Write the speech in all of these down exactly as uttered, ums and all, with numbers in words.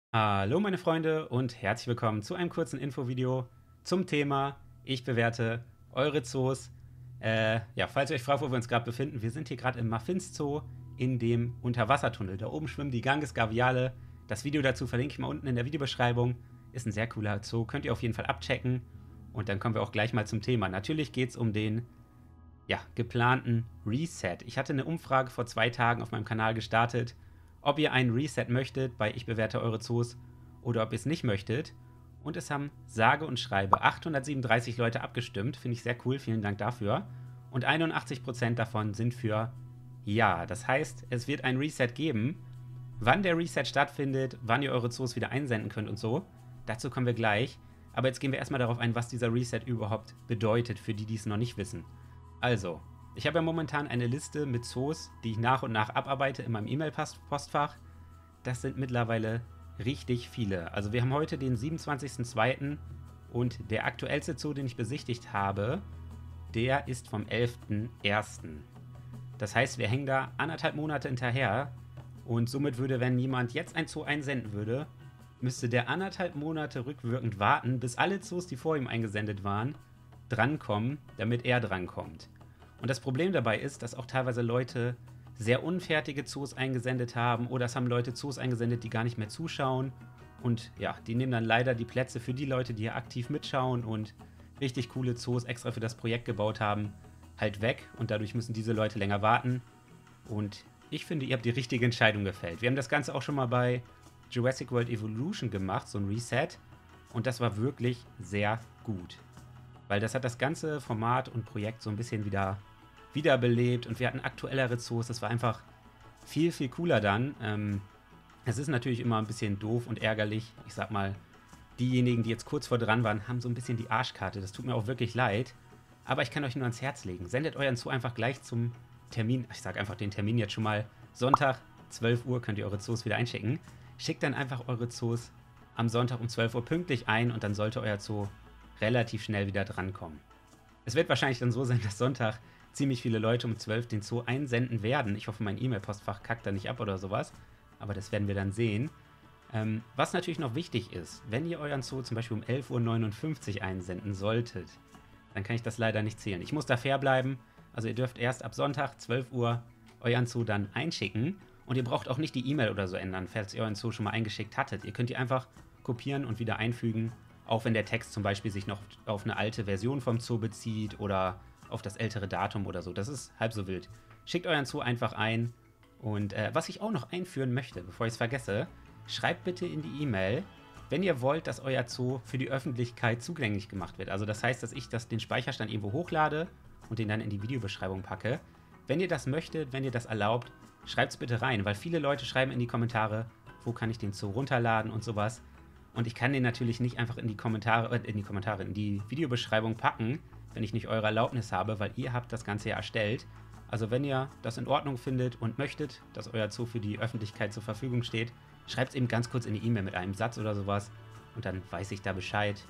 Hallo meine Freunde und herzlich willkommen zu einem kurzen Infovideo zum Thema Ich bewerte eure Zoos. Äh, ja, falls ihr euch fragt, wo wir uns gerade befinden, wir sind hier gerade im Muffins Zoo in dem Unterwassertunnel. Da oben schwimmen die Ganges Gaviale. Das Video dazu verlinke ich mal unten in der Videobeschreibung. Ist ein sehr cooler Zoo, könnt ihr auf jeden Fall abchecken. Und dann kommen wir auch gleich mal zum Thema. Natürlich geht es um den ja, geplanten Reset. Ich hatte eine Umfrage vor zwei Tagen auf meinem Kanal gestartet, ob ihr einen Reset möchtet bei Ich bewerte eure Zoos oder ob ihr es nicht möchtet. Und es haben sage und schreibe achthundertsiebenunddreißig Leute abgestimmt. Finde ich sehr cool, vielen Dank dafür. Und einundachtzig Prozent davon sind für Ja. Das heißt, es wird ein Reset geben. Wann der Reset stattfindet, wann ihr eure Zoos wieder einsenden könnt und so, dazu kommen wir gleich. Aber jetzt gehen wir erstmal darauf ein, was dieser Reset überhaupt bedeutet, für die, die es noch nicht wissen. Also, ich habe ja momentan eine Liste mit Zoos, die ich nach und nach abarbeite in meinem E-Mail-Postfach. Das sind mittlerweile richtig viele. Also wir haben heute den siebenundzwanzigsten zweiten und der aktuellste Zoo, den ich besichtigt habe, der ist vom elften ersten Das heißt, wir hängen da anderthalb Monate hinterher und somit würde, wenn jemand jetzt ein Zoo einsenden würde, müsste der anderthalb Monate rückwirkend warten, bis alle Zoos, die vor ihm eingesendet waren, drankommen, damit er drankommt. Und das Problem dabei ist, dass auch teilweise Leute sehr unfertige Zoos eingesendet haben oder es haben Leute Zoos eingesendet, die gar nicht mehr zuschauen. Und ja, die nehmen dann leider die Plätze für die Leute, die hier aktiv mitschauen und richtig coole Zoos extra für das Projekt gebaut haben, halt weg. Und dadurch müssen diese Leute länger warten. Und ich finde, ihr habt die richtige Entscheidung gefällt. Wir haben das Ganze auch schon mal bei Jurassic World Evolution gemacht, so ein Reset. Und das war wirklich sehr gut. Weil das hat das ganze Format und Projekt so ein bisschen wieder wiederbelebt und wir hatten aktuellere Zoos. Das war einfach viel, viel cooler dann. Ähm, es ist natürlich immer ein bisschen doof und ärgerlich. Ich sag mal, diejenigen, die jetzt kurz vor dran waren, haben so ein bisschen die Arschkarte. Das tut mir auch wirklich leid. Aber ich kann euch nur ans Herz legen. Sendet euren Zoo einfach gleich zum Termin. Ich sag einfach den Termin jetzt schon mal. Sonntag, zwölf Uhr, könnt ihr eure Zoos wieder einschicken. Schickt dann einfach eure Zoos am Sonntag um zwölf Uhr pünktlich ein und dann sollte euer Zoo relativ schnell wieder drankommen. Es wird wahrscheinlich dann so sein, dass Sonntag ziemlich viele Leute um zwölf den Zoo einsenden werden. Ich hoffe, mein E-Mail-Postfach kackt da nicht ab oder sowas. Aber das werden wir dann sehen. Ähm, was natürlich noch wichtig ist, wenn ihr euren Zoo zum Beispiel um elf Uhr neunundfünfzig einsenden solltet, dann kann ich das leider nicht zählen. Ich muss da fair bleiben. Also ihr dürft erst ab Sonntag zwölf Uhr euren Zoo dann einschicken. Und ihr braucht auch nicht die E-Mail oder so ändern, falls ihr euren Zoo schon mal eingeschickt hattet. Ihr könnt die einfach kopieren und wieder einfügen. Auch wenn der Text zum Beispiel sich noch auf eine alte Version vom Zoo bezieht oder auf das ältere Datum oder so. Das ist halb so wild. Schickt euren Zoo einfach ein. Und äh, was ich auch noch einführen möchte, bevor ich es vergesse, schreibt bitte in die E-Mail, wenn ihr wollt, dass euer Zoo für die Öffentlichkeit zugänglich gemacht wird. Also das heißt, dass ich das, den Speicherstand irgendwo hochlade und den dann in die Videobeschreibung packe. Wenn ihr das möchtet, wenn ihr das erlaubt, schreibt es bitte rein, weil viele Leute schreiben in die Kommentare, wo kann ich den Zoo runterladen und sowas. Und ich kann den natürlich nicht einfach in die Kommentare, äh, in die Kommentare, in die Videobeschreibung packen, wenn ich nicht eure Erlaubnis habe, weil ihr habt das Ganze ja erstellt. Also wenn ihr das in Ordnung findet und möchtet, dass euer Zoo für die Öffentlichkeit zur Verfügung steht, schreibt es eben ganz kurz in die E-Mail mit einem Satz oder sowas und dann weiß ich da Bescheid.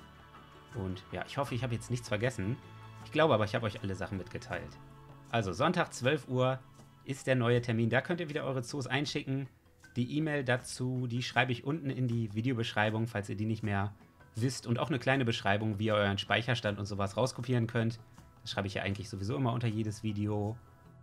Und ja, ich hoffe, ich habe jetzt nichts vergessen. Ich glaube aber, ich habe euch alle Sachen mitgeteilt. Also Sonntag zwölf Uhr ist der neue Termin. Da könnt ihr wieder eure Zoos einschicken. Die E-Mail dazu, die schreibe ich unten in die Videobeschreibung, falls ihr die nicht mehr wisst. Und auch eine kleine Beschreibung, wie ihr euren Speicherstand und sowas rauskopieren könnt. Das schreibe ich ja eigentlich sowieso immer unter jedes Video.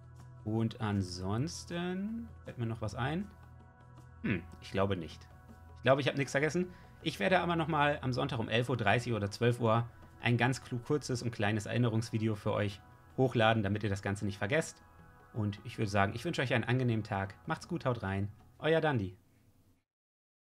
Und ansonsten fällt mir noch was ein. Hm, ich glaube nicht. Ich glaube, ich habe nichts vergessen. Ich werde aber nochmal am Sonntag um elf Uhr dreißig oder zwölf Uhr ein ganz kurzes und kleines Erinnerungsvideo für euch hochladen, damit ihr das Ganze nicht vergesst. Und ich würde sagen, ich wünsche euch einen angenehmen Tag. Macht's gut, haut rein. Euer Dandi.